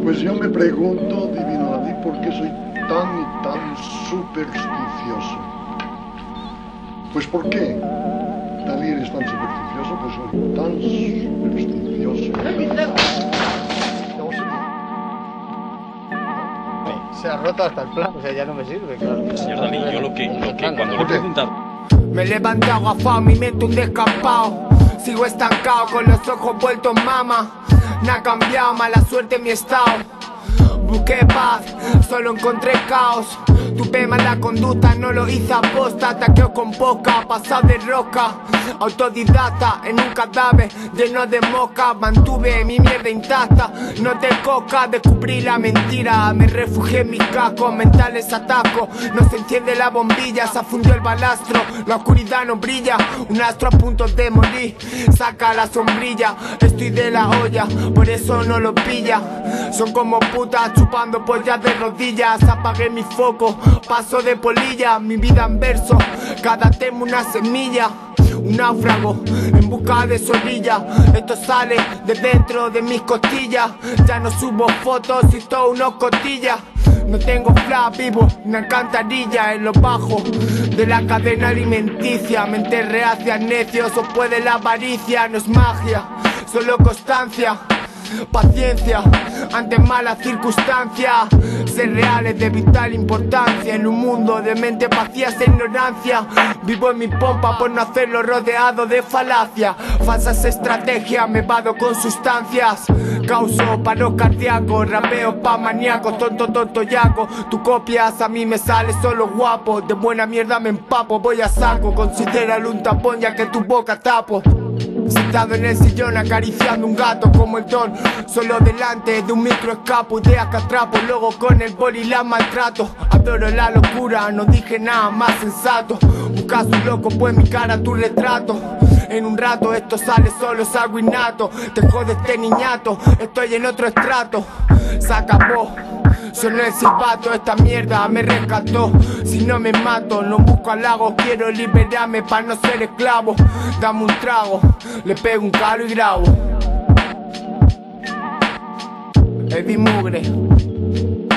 Pues yo me pregunto, Divino David, ¿por qué soy tan y tan supersticioso? Pues ¿por qué Dalí eres tan supersticioso? Pues soy tan supersticioso. Se ha roto hasta el plan, o sea, ya no me sirve, claro. Señor Dalí, yo lo que cuando le he preguntado... Me levanté agafado, mi mente un descampado. Sigo estancado con los ojos vueltos mama. No ha cambiado, mala suerte en mi estado. Busqué paz, solo encontré caos. Tuve mala conducta, no lo hice aposta. Ataqueo con poca, pasado de roca. Autodidacta, en un cadáver lleno de mosca. Mantuve mi mierda intacta, no te coca. Descubrí la mentira, me refugié en mis cascos mentales ataco. No se enciende la bombilla, se fundió el balastro. La oscuridad no brilla, un astro a punto de morir. Saca la sombrilla, estoy de la olla, por eso no lo pilla. Son como putas chupando pollas de rodillas. Apagué mi foco, paso de polilla. Mi vida en verso, cada tema una semilla. Un náufrago en busca de su orilla. Esto sale de dentro de mis costillas. Ya no subo fotos y todo unos costillas. No tengo flash, vivo una alcantarilla en lo bajo de la cadena alimenticia. Mente reacia, necios, os puede la avaricia. No es magia, solo constancia. Paciencia ante malas circunstancias. Ser real es de vital importancia. En un mundo de mente vacías e ignorancia. Vivo en mi pompa por no hacerlo rodeado de falacia. Falsas estrategias, me vado con sustancias. Causo paro cardíaco, rapeo pa' maníacos. Tonto, tonto, yaco. Tú copias, a mí me sale solo guapo. De buena mierda me empapo, voy a saco. Considéralo un tapón ya que tu boca tapo. Sentado en el sillón acariciando un gato como el don. Solo delante de un micro escapo, ideas que atrapo. Luego con el boli la maltrato. Adoro la locura, no dije nada más sensato. Buscas un loco pues mi cara tu retrato. En un rato esto sale solo, salgo innato. Te jode este niñato, estoy en otro estrato. Se acabó, sonó el silbato, esta mierda me rescató. Si no me mato, no busco halagos, quiero liberarme para no ser esclavo. Dame un trago, le pego un calo y grabo. Heavy Mugre.